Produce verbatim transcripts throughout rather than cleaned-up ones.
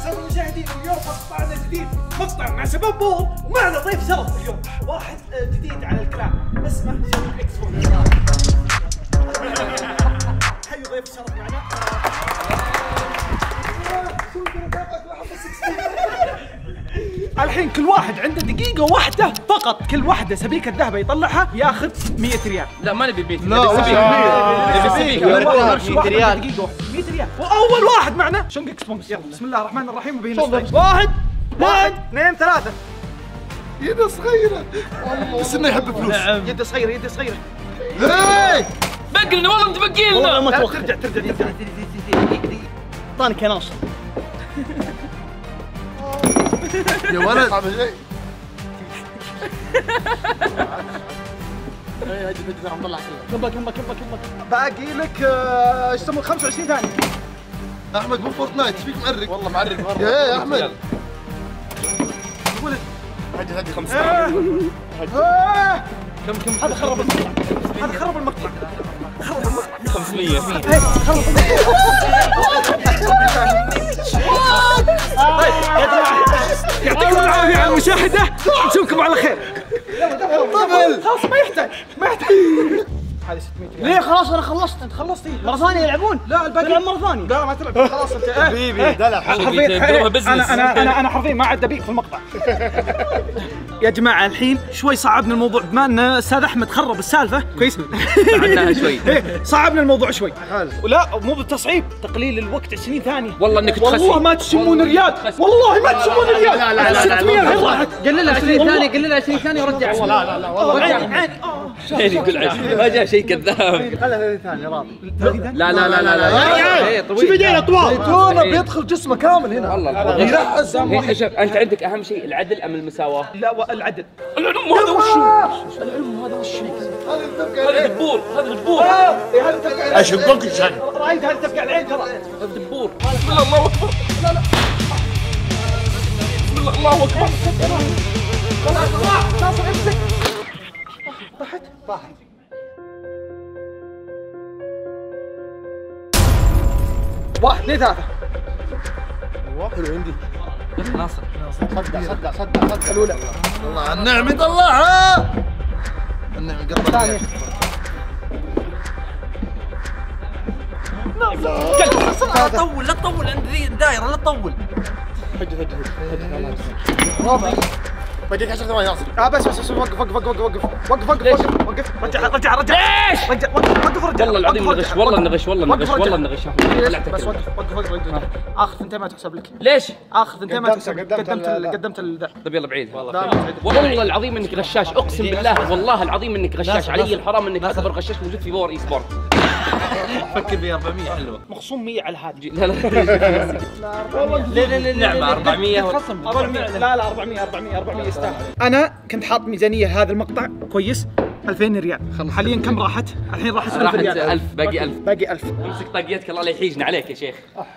أعزائي المشاهدين، اليوم مقطعنا جديد، مقطع مع شباب بول، ومعنا ضيف شرف اليوم، واحد جديد على الكلام، اسمه شباب اكس بول. حيوا ضيف الشرف معنا. الحين كل واحد عنده دقيقة واحدة فقط، كل واحدة سبيكة ذهبة يطلعها ياخذ مئة ريال. لا ما نبي مئة، لا نبي سبيكة. مئة ريال. دقيقة مئة ريال، وأول واحد معنا شونج اكسبونس. يلا بسم الله الرحمن الرحيم وبه نستعين. واحد واحد اثنين ثلاثة. يده صغيرة بس انه يحب فلوس. نعم يده صغيرة يده صغيرة. هاي بقي لنا والله انت بقي لنا. والله ما توخر. ترجع ترجع ترجع. اعطاني كناصر. يا ولد عامل شيء. اي اجي نجي راح نطلع كله. كمبا كمبا كمبا كمبا. باقي لك آه، ايش يسمونه خمسة وعشرين ثانية. احمد مو فورتنايت، ايش فيك معرق؟ والله معرق مرة. يا يا احمد ولد هدي هدي خمسة. آه. كم كم هذا خرب المقطع، هذا خرب المقطع، خرب المقطع. خمسمية. خرب طيب يا جماعة يعطيكم العافية على المشاهدة، نشوفكم على خير. طبل خلاص ما يحتاج ما يحتاج. هذه ستمئة ريال. ليه خلاص انا خلصت. انت خلصت ايه؟ مرة ثانية يلعبون؟ لا الباقي تلعب مرة ثانية. لا ما تلعب خلاص انت. حبيبي دلع حرفيا انا انا انا انا حرفيا ما عاد ابيك في المقطع. يا جماعة الحين شوي صعبنا الموضوع بما ان استاذ احمد خرب السالفة كويس. صعبناها شوي. صعبنا الموضوع شوي. ولا مو بالتصعيب، تقليل الوقت عشرين ثانية. والله انك تخسي. والله ما تشمون ريال، والله ما تشمون ريال. لا لا لا ستمئة الحين راحت. قللها عشرين ثانية، قللها عشرين ثانية ورجع. لا لا لا والله عادي عادي. شيء يقول عشرين ما جاء شيء كذاب. خلها ثلاثين ثانية راضي. لا لا لا لا لا. شوف يدينا طوال. زيتونة بيدخل جسمه كامل هنا. والله يرحز. شوف انت عندك اهم شيء العدل ام المساواة؟ لا العدل. العلم هذا وشو؟ العلم هذا وشو؟ هذا دبور، هذا دبور. اشبك الشن. رايد هذه تبقى العين ترى. هذا دبور. بسم الله الله اكبر. لا لا. بسم الله الله اكبر. خلاص ناصر امسك. راحت راحت. واحد اثنين ثلاثة. حلو عندي. ناصر صدق صدق صدق صدق الاولى. والله على النعم يطلعها. النعم قرب ثانية. لا تطول لا تطول عند ذي الدائرة لا تطول. هدي هدي هدي. رابع. بديك عشر ثواني ناصر. اه بس بس بس وقف وقف وقف وقف وقف وقف وقف وقف رجع رجع رجع. ليش؟ رجع وقف وقف رجع. والله العظيم نغش والله نغش والله نغش والله نغش. بس وقف وقف وقف وقف. اخذ انت ما تحسب لك. ليش؟ اخذ انت ما تحسب لك. قدمت قدمت الذا. طيب يلا بعيد. والله والله العظيم انك غشاش، اقسم بالله والله العظيم انك غشاش، علي الحرام انك اكبر غشاش موجود في باور اي سبورت. فكر ب أربعمية حلوه. مخصوم مية على هذا. لا لا لا لا لا نعمة أربعمية. لا لا أربعمية أربعمية أربعمية يستاهل. انا كنت حاط ميزانية هذا المقطع كويس ألفين ريال. حاليا كم راحت؟ الحين راحت ألف ريال. ألف باقي ألف. باقي ألف. امسك طاقيتك الله لا يحيجنا عليك يا شيخ.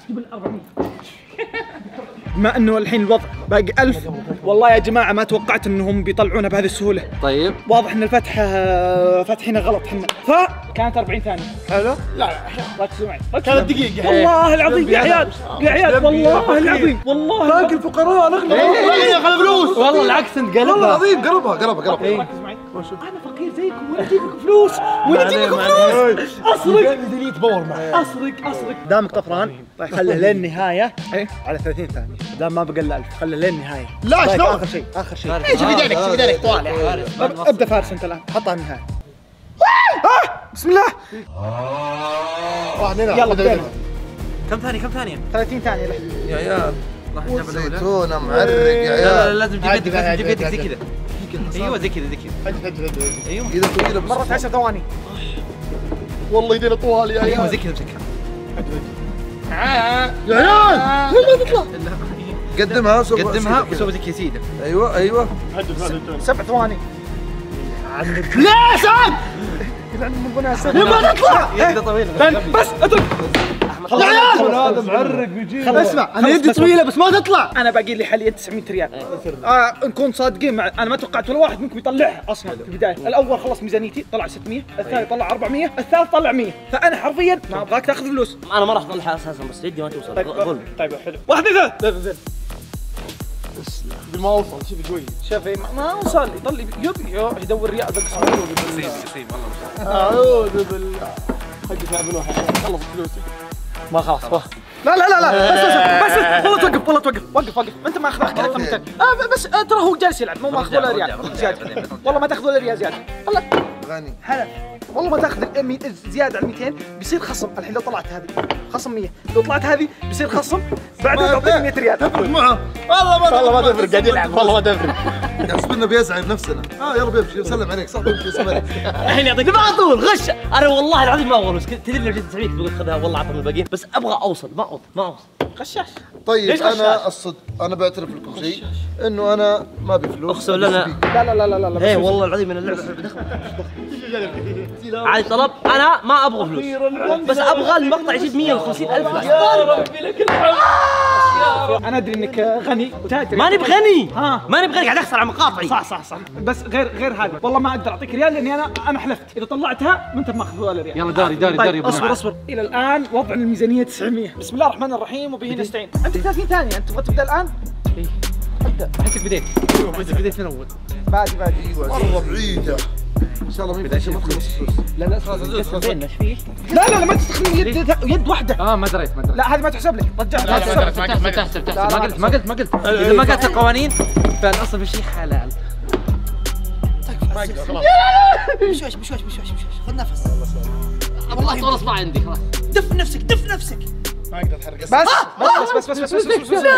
بما انه الحين الوضع باقي ألف، والله يا جماعة ما توقعت انهم بيطلعونا بهذه السهولة. طيب واضح ان الفتح فتحنا غلط احنا، فكانت أربعين ثانية. حلو. لا ركزوا معي. كانت دقيقة. والله العظيم يا عيال يا عيال والله العظيم والله باقي الفقراء نغنى. خذ فلوس. والله العكس انت قلبها. والله العظيم قربها قربها قربها. ركز معي. انا فقير زيكم وين اجيب لكم فلوس؟ وين اجيب لكم فلوس؟ اسرق ديليت باور معي. اسرق اسرق. دامك طفران خله لين النهاية ايه على ثلاثين ثانية. دام ما بقى الا ألف خله لين النهاية. لا طيب شلون؟ اخر شيء اخر شيء. ايش بدينك ايش بدينك طوال. ابدا فارس انت الان. حطها النهاية. آه بسم الله. واحد هنا. يلا بدينا. كم ثانية كم ثانية؟ ثلاثين ثانية له. يا عيال راح نجيب الأولى. زيتونة معرق يا لا لا عيال. لازم تجيب يدك لازم تجيب يدك زي كذا. ايوه زي كذا زي كذا. هدي هدي هدي. ايوه ايده طويلة بس. مرت عشر ثواني. والله يدينا طوال يا ايوه عيال. زي كذا امسكها. يا عيال ما تطلع. قدمها سوي قدمها وسوي زي كذا سيده. ايوه ايوه. سبع ثواني. لا سعد. يلعن من بناء ما تطلع. يده طويلة بس اترك. خلاص هذا معرق بيجي. اسمع انا يدي طويله بس ما تطلع. انا باقي لي حاليا تسعمية ريال. آه نكون صادقين مع انا ما توقعت ولا واحد منكم يطلعها اصلا في البدايه. الاول خلص ميزانيتي طلع ستمية، الثاني طلع أربعمية، الثالث طلع مية، فانا حرفيا ما ابغاك تاخذ فلوس. انا ما راح اطلعها اساسا بس يدي ما توصل. طيب قول. طيب حلو. واحد اثنين ثلاثة. ما اوصل شوف شوي. شوفي ما وصل يضل يبي يدور ريال بس نسيم نسيم والله. اعوذ بالله. حق تعبنوها خلص فلوسي. ما خلاص. لا لا لا لا بس بس بس والله توقف والله توقف وقف وقف انت ما اخذ اكثر من كذا. آه بس آه ترى هو جالس يلعب مو ماخذ ولا ريال زياده. والله ما تاخذ ولا ريال زياده. والله غني. حلف والله ما تاخذ المي... زياده على مئتين بيصير خصم. الحين لو طلعت هذه خصم مية، لو طلعت هذه بيصير خصم بعدين تعطيك مية ريال. تفرق معه والله ما والله ما تفرق قاعد يلعب والله ما تفرق. يحسبنا بيزعل بنفسنا. اه يلا بيمشي يسلم عليك صح بيمشي يسلم عليك. الحين يعطيك ما طول غش. انا والله العظيم ما ابغى فلوس. تدري لو جيت تسويك تقول خذها والله اعطني الباقيين بس ابغى اوصل ما اوصل ما اوصل. غشاش. طيب ليش غشاش؟ انا الصدق انا بعترف لكم شيء انه انا ما ابي فلوس. اقسم بالله لا لا لا لا لا ايه والله العظيم من اللعبه دخل عادي طلب. انا ما ابغى فلوس بس ابغى المقطع يجيب مية وخمسين الف لايك. يا ربي لك الحمد. انا ادري انك غني وتاجر. ماني بغني ها ماني بغني قاعد اخسر على مقاطعي. صح صح صح بس غير غير هذا والله ما اقدر اعطيك ريال لاني انا انا حلفت اذا طلعتها ما انت ماخذ ولا ريال. يلا داري داري داري. طيب اصبر اصبر الى الان وضع الميزانيه تسعمية. بسم الله الرحمن الرحيم وبه نستعين. عندك ثلاثين ثانيه انت تبغى تبدا الان؟ اي ابدا. حسك بديت حسك بديت من اول. بادي بادي مره بعيده. ان شاء الله ما ينفع ما تخلص فلوس. لا لا ايش فيه؟ لا لا لا ما تستخدم يد يد واحده. اه ما دريت ما دريت. لا هذه ما تحسب لك رجعها. ما قلت ما قلت ما قلت ما قلت ما قلت اذا ما قلت القوانين فالاصل بالشيء حلال. ما اقدر. بشويش بشويش بشويش بشويش خذ نفس. والله طول اصبع عندي خلاص. دف نفسك دف نفسك. ما اقدر اتحرك. بس بس بس بس بس بس بس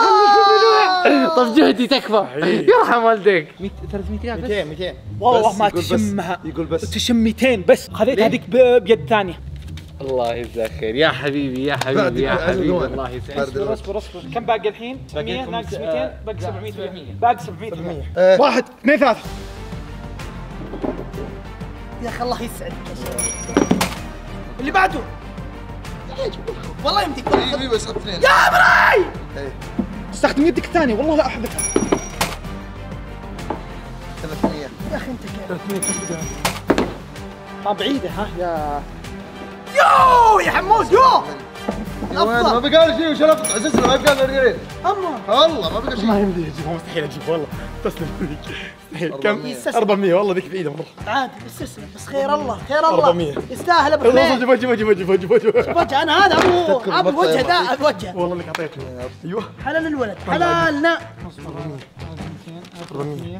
طب جهدي تكفى يرحم والديك. ثلاثمية ريال بس. مئتين مئتين والله ما يقول بس. تشمها. يقول بس تشم مئتين بس. خذيت هذيك ب- بيد ثانيه. الله يجزاك خير يا حبيبي يا حبيبي يا حبيبي الله يسعدك. اصبر اصبر اصبر كم باقي الحين؟ مية ناقص مئتين باقي سبعمية باقي سبعمية. آه. واحد اثنين ثلاثة. يا اخي الله يسعدك يا شيخ. اللي بعده. والله يمديك والله. اي بس اثنين. يا ابراي. استخدم يدك الثانية والله لا احبتها. ثلاثمية. يا اخي انت كيف. اه بعيدة ها يا يو يا حمود يو. يا وين ما بقى لي شيء وشلفت عززنا ما بقى لنا ريالين. اما والله ما بقى شيء. ما يمدي اجيبها مستحيل اجيبها والله. تسلم مستحيل. كم؟ أربعمية. أربعمية والله ذيك بعيده مره. عادي استسلم بس خير الله خير الله. أربعمية. يستاهل ابو والله حميد. جيبها جيبها جيبها جيبها جيبها جيبها. وجه انا هذا ابو تذكر ابو المقطع الوجه يا ذا الوجه. والله انك اعطيتني. ايوه حلال الولد حلالنا. أربعمية.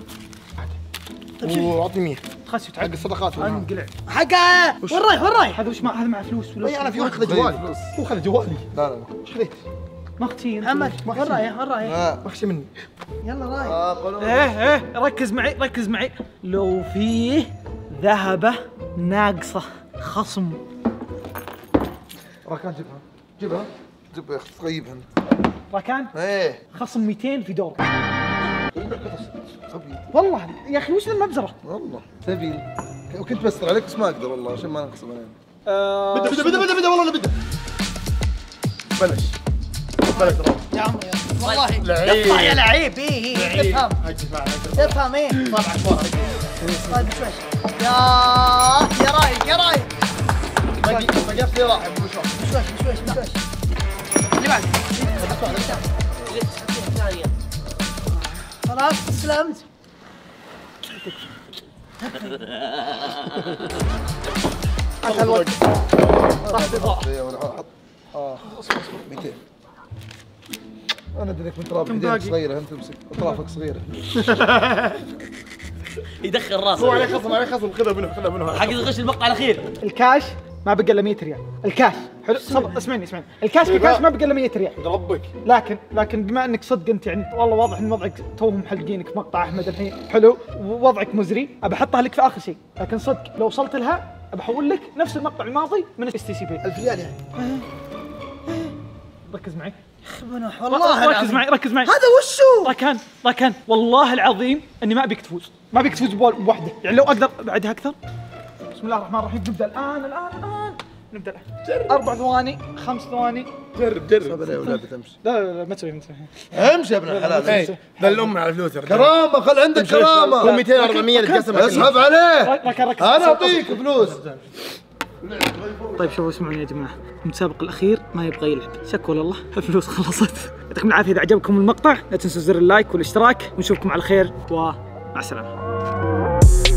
واعطني مية. خلاص حق تعال الصدقات. انقلع. حقه وين رايح وين رايح؟ هذا وش مع هذا مع فلوس فلوس. اي انا في واحد اخذ جوالي. هو خذ جوالي. لا لا خذيت. ما اختي محمد وين رايح وين رايح؟ لا. اخشى مني. يلا رايح. آه، قولوا. ايه ايه ركز معي ركز معي. لو فيه ذهبة ناقصة خصم. راكان جيبها جيبها جيبها يا اخي تغيبها انت. راكان ايه خصم مئتين في دور. غبي والله يا اخي وش ذا المبزرة؟ والله سبيل. وكنت بستر عليك بس ما اقدر والله عشان ما نخصم علينا. آه، بدا بدا بدا بدا والله بدا. بلش بلش يا عمري يا والله لعيب. يطلع يا لعيب ايه ايه تفهم تفهم ايه. طبعا فوق. طيب شوي يا يا رايق يا رايق. باقي باقي في راح شوي شوي شوي. اللي بعد خلاص استسلمت. اسهل وقت. ايه ولا حط اه مئتين. انا ادري انك من تراب يدينك باقي؟ صغيره انت تمسك اطرافك صغيره. يدخل هو راسه عليه خصم عليه خصم خذها منه خذها منه. حق يغش المقطع الاخير. الكاش ما بقى الا مية ريال. الكاش حلو صبر اسمعني اسمعني. الكاش ككاش ما بقى الا مية ريال. ربك. لكن لكن بما انك صدق انت يعني والله واضح ان وضعك توهم محلقينك في مقطع احمد الحين حلو ووضعك مزري ابى احطها لك في اخر شيء. لكن صدق لو وصلت لها بحول لك نفس المقطع الماضي من اس تي سي بي. ألف ريال يعني. ركز معي خبنوح والله ركز العظيم. معي ركز معي. هذا وشو؟ راكان راكان والله العظيم اني ما ابيك تفوز ما ابيك تفوز بوحده يعني لو اقدر بعدها اكثر. بسم الله الرحمن الرحيم نبدا الان الان الان نبدا اربع ثواني خمس ثواني. جرب جرب. صبر يا ولاد تمشي. لا لا لا ما تسوي ما تسوي. امشي يا ابن الحلال. اي ذا الام على الفلوس يا رجال. كرامه خل عندك هو كرامه. مئتين أربعمية نتقسم. اسحب عليه. ما كان ركز. انا اعطيك فلوس. طيب شوفوا اسمعوني يا جماعه، المتسابق الاخير ما يبغى يلعب، شكوا والله الفلوس خلصت. يعطيكم العافيه. اذا عجبكم المقطع لا تنسوا زر اللايك والاشتراك، ونشوفكم على خير ومع السلامه.